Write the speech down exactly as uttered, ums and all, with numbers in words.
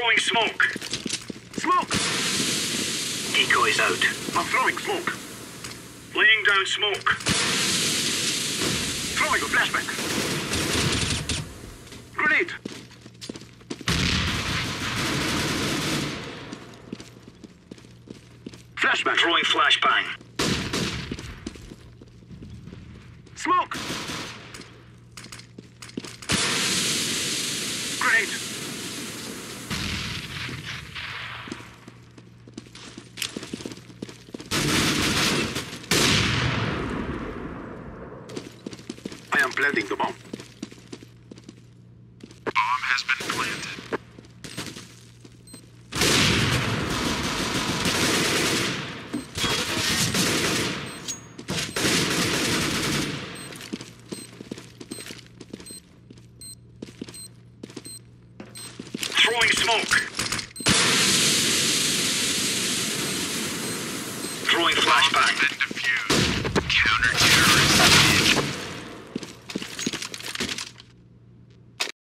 Throwing smoke. Smoke! Decoys out. I'm throwing smoke. Laying down smoke. Throwing a flashbang. Grenade! Flashbang. Throwing flashbang. Smoke! Grenade! I am planting the bomb. Bomb has been planted. Throwing smoke. Throwing flashbang. Been defused. Counter-terrorist.